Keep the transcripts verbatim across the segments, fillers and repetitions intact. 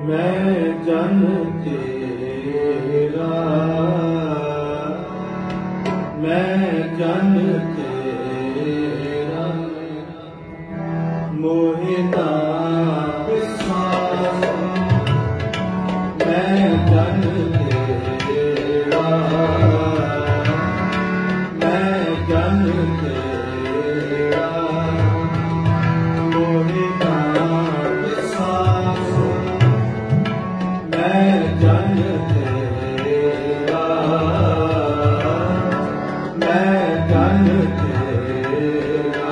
मैं जन तेरा, मैं जन तेरा, मोहे ना विश्वास। मैं जन तेरा, मैं जन तेरा, मोहे ना विश्वास। मैं जन तेरा, मैं जन तेरा।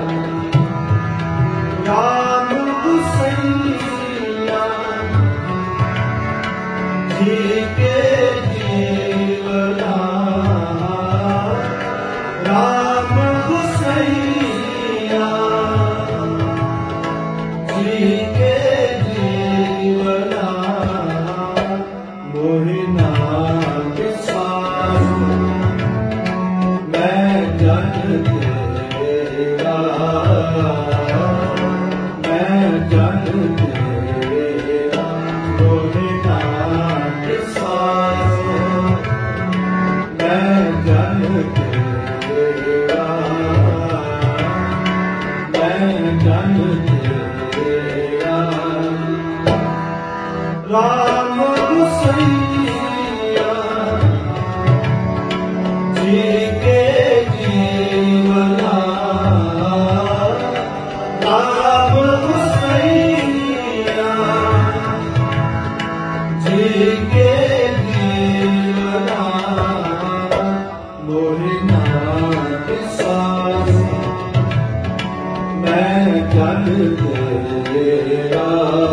राम गुसैया जी के जीवना, राम गुसैया जी के जीवना, मोहे ना विश्वास। मैं जन तेरा, मैं जन तेरा, मोहे ना विश्वास। मैं जन तेरा, मैं जन तेरा। राम गुसैया जी के जीवना, राम गुसैया जी के जीवना, मोहे ना विश्वास। मैं जन तेरा,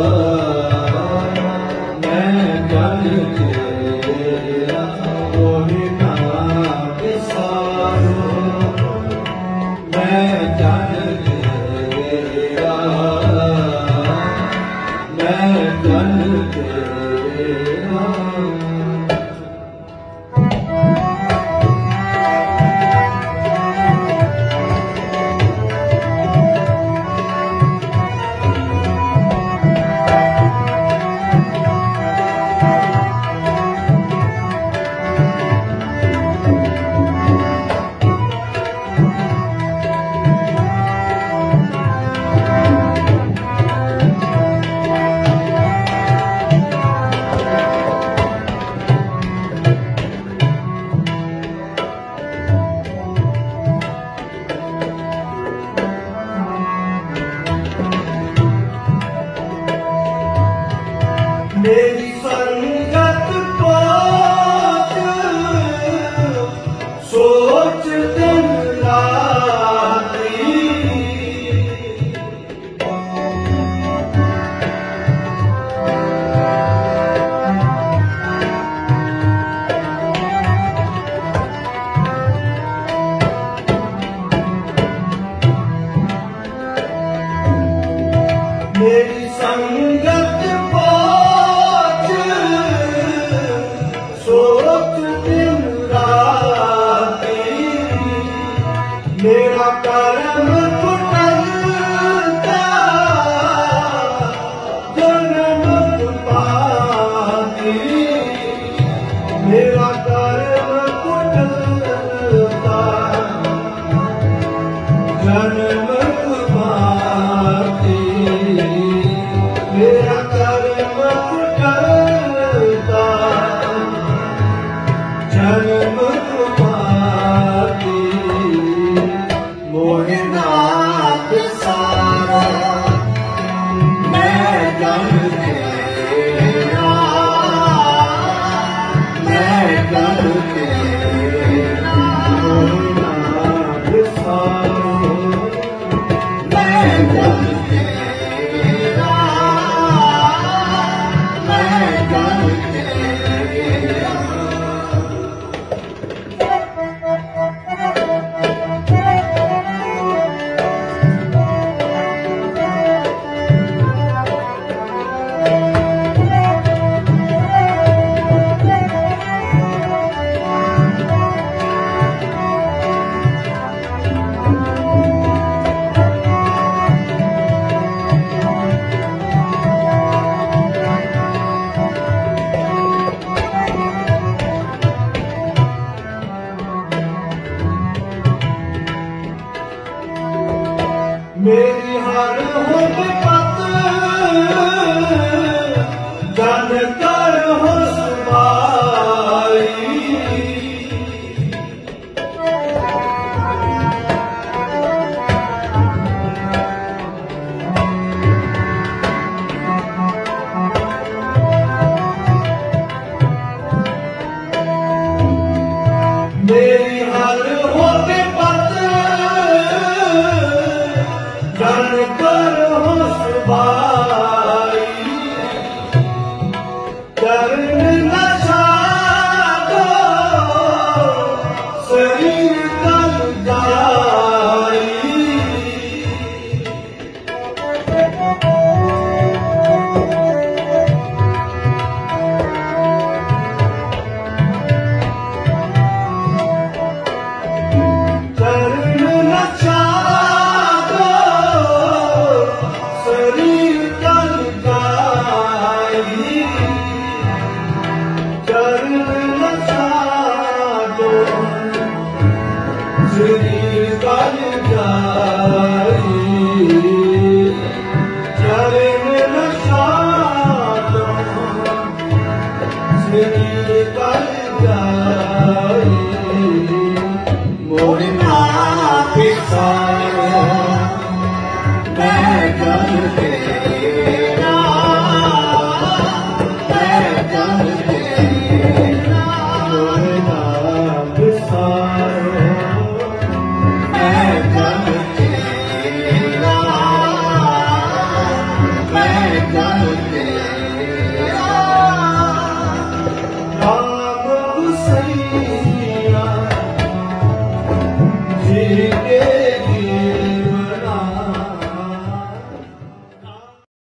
मैं जन तेरा, मोहे ना विश्वास। मैं जन तेरा, मैं जन तेरा। मेरी संगत पात सोच दिन राती, मेरी संगत सोच दिन राती। मेरा कर्म कुटलता जन्म पाती, मेरा कर्म कुटलता जन्म पाती, मेरा कर्म कुटलता जन्म पाती, मोहे ना विश्वास। मैं जन तेरा, मैं जन तेरा, मोहे ना विश्वास। मैं जन तेरा, मैं जन तेरा। विपत जन कर हो सुभाई। मेरी हर हो विपत जन कर हो सुभाई। चरण न छाड़ो शरीर तन जाई। चरण न छाड़ो शरीर तन जाई। चरण न छाड़ो शरीर तन जाई। चरण न छाड़ो शरीर तन जाई। मोर नाथ साया मैं जग तेरा, मैं जग तेरा। मोर नाथ साया मैं जग तेरा, मैं जग तेरा। राम गुसैया जी के